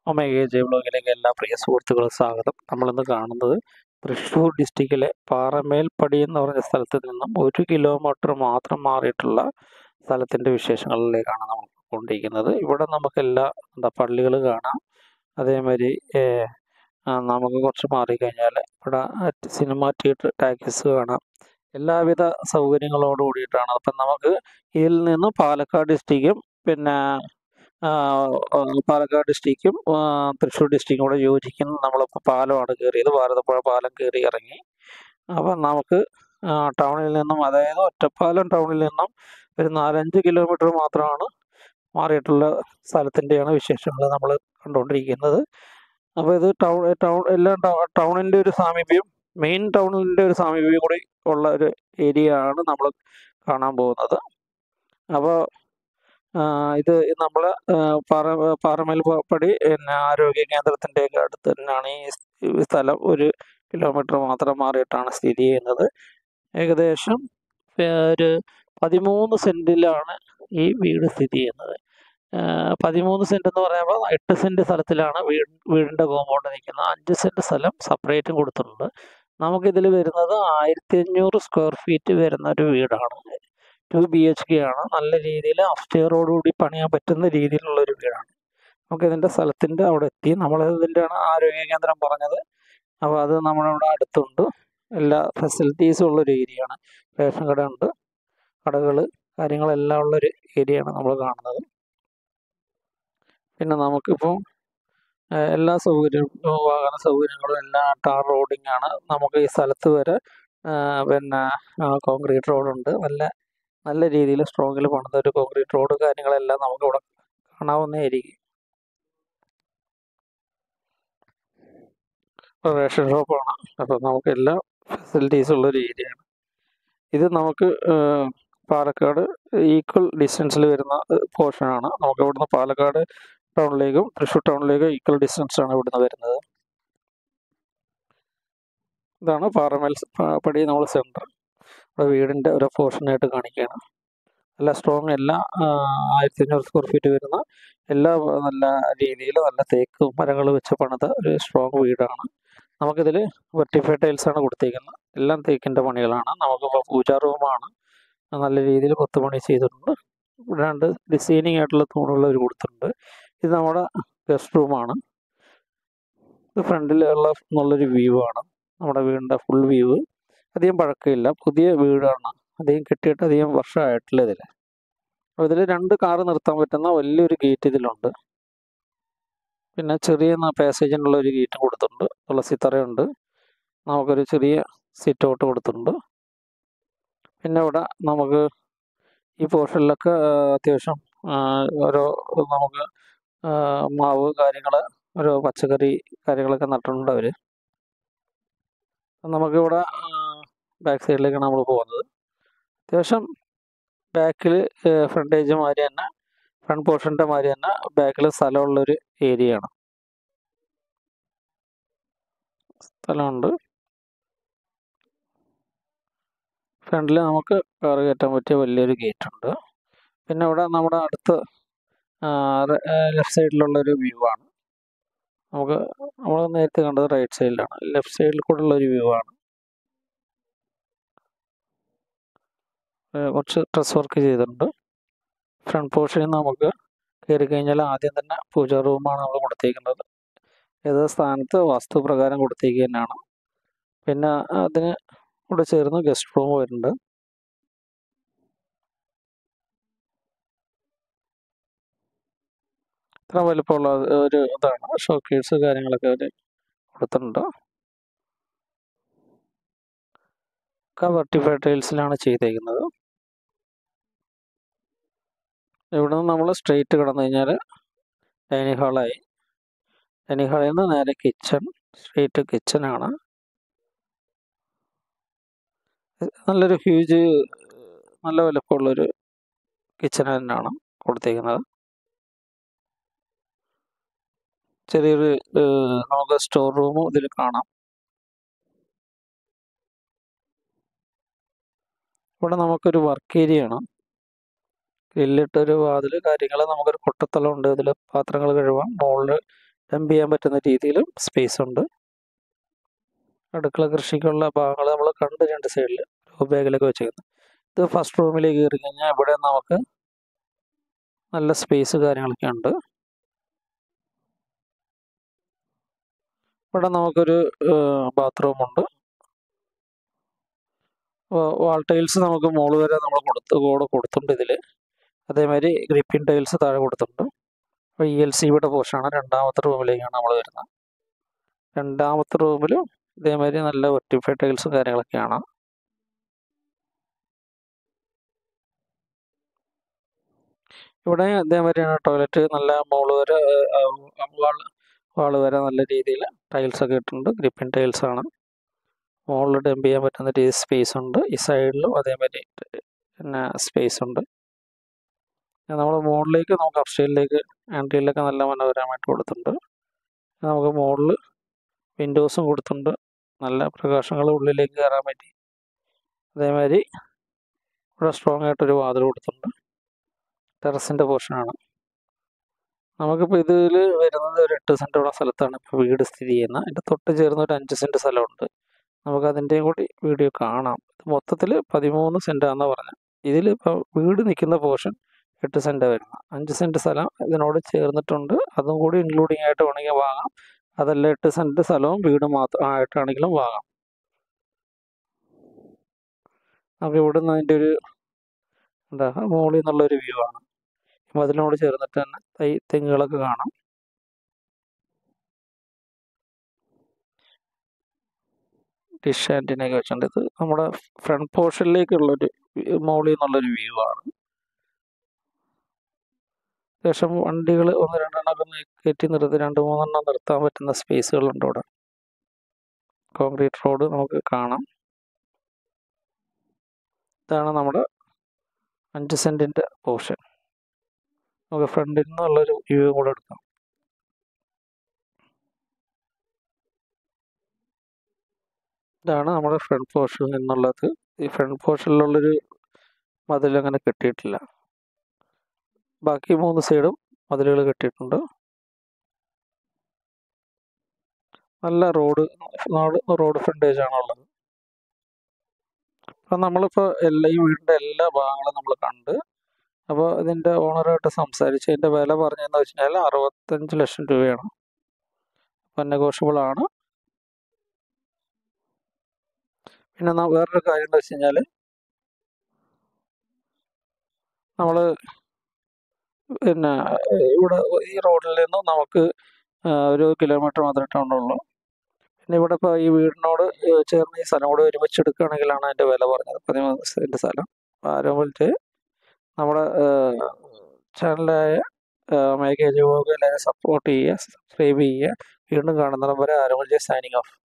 Omega J ബ്ലോഗിലേക്ക് എല്ലാ പ്രിയ സുഹൃത്തുക്കളും സ്വാഗതം. നമ്മളിന്ന് കാണുന്നത് തൃശ്ശൂർ ഡിസ്ട്രിക്റ്റിലെ പാറമേൽപ്പടി എന്ന് പറഞ്ഞ സ്ഥലത്ത് നിന്നും 1 കിലോമീറ്റർ മാത്രം മാറിയിട്ടുള്ള സ്ഥലത്തിൻ്റെ വിശേഷങ്ങളിലേക്കാണ് നമ്മൾ കൊണ്ടിരിക്കുന്നത്. ഇവിടെ നമുക്ക് എല്ലാ പള്ളികൾ കാണാം. അതേമാതിരി നമുക്ക് കുറച്ച് മാറിക്കഴിഞ്ഞാൽ ഇവിടെ സിനിമ തിയേറ്റർ, ടാക്കീസ് കാണാം. എല്ലാവിധ സൗകര്യങ്ങളോട് കൂടിയിട്ടാണ്. അപ്പം നമുക്ക് ഇതിൽ നിന്ന് പാലക്കാട് ഡിസ്ട്രിക്റ്റും പിന്നെ പാലക്കാട് ഡിസ്ട്രിക്റ്റും തൃശ്ശൂർ ഡിസ്ട്രിക്റ്റും കൂടെ യോജിക്കുന്ന നമ്മളിപ്പോൾ പാലമാണ് കയറിയത്. ഭാരതപ്പുഴ പാലം കയറി ഇറങ്ങി. അപ്പം നമുക്ക് ടൗണിൽ നിന്നും, അതായത് ഒറ്റപ്പാലം ടൗണിൽ നിന്നും ഒരു 4-5 കിലോമീറ്റർ മാത്രമാണ് മാറിയിട്ടുള്ള സ്ഥലത്തിൻ്റെയാണ് വിശേഷങ്ങൾ നമ്മൾ കണ്ടുകൊണ്ടിരിക്കുന്നത്. അപ്പോൾ ഇത് എല്ലാം ടൗണിൻ്റെ ഒരു സാമീപ്യം, മെയിൻ ടൗണിൻ്റെ ഒരു സാമീപ്യം കൂടി ഉള്ള ഒരു ഏരിയ ആണ് നമ്മൾ കാണാൻ പോകുന്നത്. അപ്പോൾ ഇത് നമ്മൾ പാറമേൽപ്പടി ആരോഗ്യ കേന്ദ്രത്തിൻ്റെയൊക്കെ അടുത്ത് തന്നെയാണ് ഈ സ്ഥലം. 1 കിലോമീറ്റർ മാത്രം മാറിയിട്ടാണ് സ്ഥിതി ചെയ്യുന്നത്. ഏകദേശം ഒരു 13 സെൻറ്റിലാണ് ഈ വീട് സ്ഥിതി ചെയ്യുന്നത്. 13 സെൻറ്റ് എന്ന് പറയുമ്പോൾ 8 സെൻറ്റ് സ്ഥലത്തിലാണ് വീടിൻ്റെ കോമ്പൗണ്ട് നിൽക്കുന്നത്. 5 സെൻറ്റ് സ്ഥലം സെപ്പറേറ്റും കൊടുത്തിട്ടുണ്ട്. നമുക്കിതിൽ വരുന്നത് 1500 സ്ക്വയർ ഫീറ്റ് വരുന്ന ഒരു വീടാണ്. 2 BHK ആണ്. നല്ല രീതിയിൽ അപ്സ്റ്റെയറോടുകൂടി പണിയാൻ പറ്റുന്ന രീതിയിലുള്ളൊരു വീടാണ്. നമുക്കിതിൻ്റെ സ്ഥലത്തിൻ്റെ അവിടെ എത്തി. നമ്മളിതിൻ്റെയാണ് ആരോഗ്യ കേന്ദ്രം പറഞ്ഞത്. അപ്പോൾ അത് നമ്മളിവിടെ അടുത്തുണ്ട്. എല്ലാ ഫെസിലിറ്റീസും ഉള്ളൊരു ഏരിയയാണ്. റേഷൻ കട ഉണ്ട്, കടകൾ, കാര്യങ്ങളെല്ലാം ഉള്ളൊരു ഏരിയയാണ് നമ്മൾ കാണുന്നത്. പിന്നെ നമുക്കിപ്പോൾ എല്ലാ സൗകര്യവും, വാഹന സൗകര്യങ്ങളും എല്ലാം ടാർ റോഡിങ് ആണ്. നമുക്ക് ഈ സ്ഥലത്ത് വരെ പിന്നെ കോൺക്രീറ്റ് റോഡുണ്ട്. നല്ല രീതിയിൽ സ്ട്രോങ്ങിൽ പണിത ഒരു കോൺക്രീറ്റ് റോഡ്, കാര്യങ്ങളെല്ലാം നമുക്കിവിടെ കാണാവുന്നതായിരിക്കും. റേഷൻ ഷോപ്പാണ്. അപ്പോൾ നമുക്ക് എല്ലാ ഫെസിലിറ്റീസും ഉള്ളൊരു ഏരിയയാണ് ഇത്. നമുക്ക് പാലക്കാട് ഈക്വൽ ഡിസ്റ്റൻസിൽ വരുന്ന പോർഷനാണ്. നമുക്ക് ഇവിടുന്ന് പാലക്കാട് ടൗണിലേക്കും തൃശ്ശൂർ ടൗണിലേക്കും ഈക്വൽ ഡിസ്റ്റൻസാണ് ഇവിടുന്ന് വരുന്നത്. ഇതാണ് പാറമേൽപ്പടി നമ്മൾ സെൻറ്റർ. ഇവിടെ വീടിൻ്റെ ഒരു പോർഷനായിട്ട് കാണിക്കുകയാണ്. നല്ല സ്ട്രോങ്, എല്ലാ 1500 സ്ക്വയർ ഫീറ്റ് വരുന്ന എല്ലാ നല്ല രീതിയിൽ നല്ല തേക്ക് മരങ്ങൾ വെച്ച് പണിത ഒരു സ്ട്രോങ് വീടാണ്. നമുക്കിതിൽ വെർട്ടിഫൈഡ് ടൈൽസാണ് കൊടുത്തിരിക്കുന്നത്. എല്ലാം തേക്കിൻ്റെ പണികളാണ്. നമുക്കിപ്പോൾ പൂജാ റൂമാണ്. നല്ല രീതിയിൽ കൊത്തുപണി ചെയ്തിട്ടുണ്ട്. ഇവിടെ 2 ഡിസൈനിങ് ആയിട്ടുള്ള തൂണുകൾ കൊടുത്തിട്ടുണ്ട്. ഇത് നമ്മുടെ ഗസ്റ്റ് റൂമാണ്. ഇത് ഫ്രണ്ടിലുള്ള നല്ലൊരു വ്യൂ ആണ്. നമ്മുടെ വീടിൻ്റെ ഫുൾ വ്യൂ. അധികം പഴക്കമില്ല, പുതിയ വീടാണ്. അധികം കെട്ടിയിട്ട് അധികം വർഷമായിട്ടില്ല ഇതിൽ. അപ്പോൾ ഇതിൽ 2 കാറ് നിർത്താൻ പറ്റുന്ന വലിയൊരു ഗേറ്റ് ഇതിലുണ്ട്. പിന്നെ ചെറിയ പാസേജിനുള്ള ഒരു ഗേറ്റും കൊടുത്തിട്ടുണ്ട്. തുളസിത്തറയുണ്ട്. നമുക്കൊരു ചെറിയ സിറ്റ് ഔട്ട് കൊടുത്തിട്ടുണ്ട്. പിന്നെ ഇവിടെ നമുക്ക് ഈ പോർഷനിലൊക്കെ അത്യാവശ്യം ഓരോ നമുക്ക് മാവ് കാര്യങ്ങൾ, ഓരോ പച്ചക്കറി കാര്യങ്ങളൊക്കെ നട്ടിട്ടുണ്ട് അവർ. നമുക്കിവിടെ ബാക്ക് സൈഡിലേക്കാണ് നമ്മൾ പോകുന്നത്. അത്യാവശ്യം ബാക്കിൽ ഫ്രണ്ടേജ് മാതിരി തന്നെ, ഫ്രണ്ട് പോർഷൻ്റെ മാതിരി തന്നെ ബാക്കിൽ സ്ഥലമുള്ളൊരു ഏരിയയാണ്. സ്ഥലമുണ്ട്. ഫ്രണ്ടിൽ നമുക്ക് കാറ് കയറ്റാൻ പറ്റിയ വലിയൊരു ഗേറ്റ് ഉണ്ട്. പിന്നെ ഇവിടെ നമ്മുടെ അടുത്ത് ലെഫ്റ്റ് സൈഡിലുള്ളൊരു വ്യൂ ആണ്. നമ്മൾ നേരത്തെ കണ്ടത് റൈറ്റ് സൈഡിലാണ്. ലെഫ്റ്റ് സൈഡിൽ കൂടെ ഉള്ളൊരു വ്യൂ ആണ്. കുറച്ച് ഡ്രസ് വർക്ക് ചെയ്തിട്ടുണ്ട്. ഫ്രണ്ട് പോർഷനിൽ നമുക്ക് കയറി കഴിഞ്ഞാൽ ആദ്യം തന്നെ പൂജാ റൂമാണ് നമ്മൾ കൊടുത്തേക്കുന്നത്. ഏത് സ്ഥാനത്ത് വാസ്തുപ്രകാരം കൊടുത്തേക്ക് തന്നെയാണ്. പിന്നെ അതിന് കൂടെ ചേർന്ന് ഗസ്റ്റ് റൂം വരുന്നുണ്ട്. ഇത്ര വലുപ്പമുള്ള ഒരു ഇതാണ്. ഷോക്കേഴ്സ് കാര്യങ്ങളൊക്കെ അവർ കൊടുത്തിട്ടുണ്ട്. ഒക്കെ വെർട്ടിഫൈഡ് ടൈൽസിലാണ് ചെയ്തേക്കുന്നത്. ഇവിടെ നിന്ന് നമ്മൾ സ്ട്രെയിറ്റ് കിടന്നു കഴിഞ്ഞാൽ ഡൈനിങ് ഹാളായി. ഡൈനിങ് ഹാളിൽ നിന്ന് നേരെ കിച്ചൺ, സ്ട്രെയിറ്റ് കിച്ചനാണ്. നല്ലൊരു ഹ്യൂജ്, നല്ല വലുപ്പമുള്ളൊരു കിച്ചൺ തന്നെയാണ് കൊടുത്തേക്കുന്നത്. ചെറിയൊരു നമുക്ക് സ്റ്റോർ റൂമും ഇതിൽ കാണാം. ഇവിടെ നമുക്കൊരു വർക്ക് ഏരിയ ആണ്. ഗ്രില്ലിട്ടൊരു വാതിൽ, കാര്യങ്ങൾ, നമുക്കൊരു കൊട്ടത്തളം ഉണ്ട്. ഇതിൽ പാത്രങ്ങൾ കഴുകാം. മുകളിൽ ഡംപ് ചെയ്യാൻ പറ്റുന്ന രീതിയിലും സ്പേസ് ഉണ്ട്. അടുക്കള കൃഷിക്കുള്ള ഭാഗങ്ങൾ നമ്മൾ കണ്ട് രണ്ട് സൈഡിൽ ബാഗിലൊക്കെ വെച്ചേക്കുന്നത്. ഇത് ഫസ്റ്റ് റൂമിലേക്ക് കയറി കഴിഞ്ഞാൽ ഇവിടെ നമുക്ക് നല്ല സ്പേസ് കാര്യങ്ങളൊക്കെ ഉണ്ട്. ഇവിടെ നമുക്കൊരു ബാത്റൂമുണ്ട്. വാൾ ടൈൽസ് നമുക്ക് മുകളിൽ വരെ നമ്മൾ കൊടുത്തിട്ടുണ്ട് ഇതിൽ. അതേമാതിരി ഗ്രിപ്പിൻ ടൈൽസ് താഴെ കൊടുത്തിട്ടുണ്ട്. അപ്പോൾ ELCയുടെ പോർഷനാണ്. രണ്ടാമത്തെ റൂമിലേക്കാണ് നമ്മൾ വരുന്നത്. രണ്ടാമത്തെ റൂമിലും ഇതേമാതിരി നല്ല വെർട്ടിഫൈഡ് ടൈൽസും കാര്യങ്ങളൊക്കെയാണ്. ഇവിടെ ഇതേമാതിരിയാണ് ടോയ്ലറ്റ്. നല്ല മുകളിൽ വരെ വാൾ വരെ നല്ല രീതിയിൽ ടൈൽസൊക്കെ ഇട്ടിട്ടുണ്ട്. ഗ്രിപ്പിൻ ടൈൽസാണ്. മുകളിൽ ഡംപ് ചെയ്യാൻ പറ്റുന്ന രീതിയിൽ സ്പേസ് ഉണ്ട്. ഈ സൈഡിലും അതേമാതിരി പിന്നെ സ്പേസ് ഉണ്ട്. നമ്മൾ മുകളിലേക്ക് നമുക്ക് അപ്സ്റ്റൈലിലേക്ക് ആൻഡ്രിയിലൊക്കെ നല്ല മനോഹരമായിട്ട് കൊടുത്തിട്ടുണ്ട്. നമുക്ക് മുകളിൽ വിൻഡോസും കൊടുത്തിട്ടുണ്ട്. നല്ല പ്രകാശങ്ങൾ ഉള്ളിലേക്ക് കയറാൻ പറ്റി. അതേമാതിരി ഇവിടെ സ്ട്രോങ് ആയിട്ടൊരു വാതിൽ കൊടുത്തിട്ടുണ്ട്. ടെറസിൻ്റെ പോർഷനാണ്. നമുക്കിപ്പോൾ ഇതിൽ വരുന്നത് ഒരു 8 സെൻറ്റോളം സ്ഥലത്താണ് ഇപ്പോൾ വീട് സ്ഥിതി ചെയ്യുന്നത്. അതിൻ്റെ തൊട്ട് ചേർന്ന് ഒരു 5 സെൻറ്റ് സ്ഥലമുണ്ട്. നമുക്ക് അതിൻ്റെയും കൂടി വീഡിയോ കാണാം. മൊത്തത്തിൽ 13 സെൻറ്റാണെന്ന് പറഞ്ഞത്. ഇതിലിപ്പോൾ വീട് നിൽക്കുന്ന പോർഷൻ 8 സെൻറ്റ് വരുന്നത്. 5 സെൻറ്റ് സ്ഥലം ഇതിനോട് ചേർന്നിട്ടുണ്ട്. അതും കൂടി ഇൻക്ലൂഡിങ് ആയിട്ട് വേണമെങ്കിൽ വാങ്ങാം. അതല്ല 8 സെൻറ്റ് സ്ഥലവും വീട് മാത്രം ആയിട്ടാണെങ്കിലും വാങ്ങാം. നമുക്ക് ഇവിടെ നിന്ന് അതിൻ്റെ ഒരു മുകളിൽ നിന്നുള്ളൊരു വ്യൂ ആണ്. അതിനോട് ചേർന്നിട്ട് തന്നെ തെങ്ങുകളൊക്കെ കാണാം. ഡിഷ് ആൻറ്റിനൊക്കെ വെച്ചിട്ടുണ്ട്. ഇത് നമ്മുടെ ഫ്രണ്ട് പോർഷനിലേക്കുള്ളൊരു മുകളിൽ നിന്നുള്ളൊരു വ്യൂ ആണ്. ശേഷം വണ്ടികൾ 1-2 എണ്ണമൊക്കെ കയറ്റി നിർത്തി 2-3 എണ്ണം നിർത്താൻ പറ്റുന്ന സ്പേസുകളുണ്ട് ഇവിടെ. കോൺക്രീറ്റ് റോഡ് നമുക്ക് കാണാം. ഇതാണ് നമ്മുടെ 5 സെൻറ്റിൻ്റെ പോർഷൻ. നമുക്ക് ഫ്രണ്ടിൽ നിന്നുള്ളൊരു വ്യൂ കൂടെ എടുക്കാം. ഇതാണ് നമ്മുടെ ഫ്രണ്ട് പോർഷനിൽ നിന്നുള്ളത്. ഈ ഫ്രണ്ട് പോർഷനിലുള്ളൊരു മതിൽ അങ്ങനെ കെട്ടിയിട്ടില്ല. ബാക്കി 3 സൈഡും മതിലുകൾ കെട്ടിയിട്ടുണ്ട്. നല്ല റോഡ് ഫ്രണ്ടേജ് ആണുള്ളത്. അപ്പം നമ്മളിപ്പോൾ ഈ വീടിൻ്റെ എല്ലാ ഭാഗങ്ങളും നമ്മൾ കണ്ട്. അപ്പോൾ ഇതിൻ്റെ ഓണറായിട്ട് സംസാരിച്ച് ഇതിൻ്റെ വില പറഞ്ഞതെന്ന് വെച്ച് കഴിഞ്ഞാൽ 65 ലക്ഷം രൂപയാണ്. അപ്പം നെഗോഷ്യബിൾ ആണ്. പിന്നെ വേറൊരു കാര്യം എന്താ വെച്ച് കഴിഞ്ഞാൽ നമ്മൾ പിന്നെ ഇവിടെ ഈ റോഡിൽ നിന്ന് നമുക്ക് 1 കിലോമീറ്റർ മാത്രമേ ടൗണുള്ളൂ. പിന്നെ ഇവിടെ ഇപ്പോൾ ഈ വീടിനോട് ചേർന്ന് ഈ സ്ഥലം കൂടെ ഒരുമിച്ച് എടുക്കുകയാണെങ്കിലാണ് അതിൻ്റെ വില പറഞ്ഞത്. 13 സെൻറ്റ് സ്ഥലം. ആരോമൽറ്റ് നമ്മുടെ ചാനലായ മേഘേജ് വ്ലോഗ് എല്ലാവരും സപ്പോർട്ട് ചെയ്യുക, സബ്സ്ക്രൈബ് ചെയ്യുക. വീണ്ടും കാണുന്നിടം വരെ ആരോമൽറ്റ് സൈനിങ് ഓഫ്.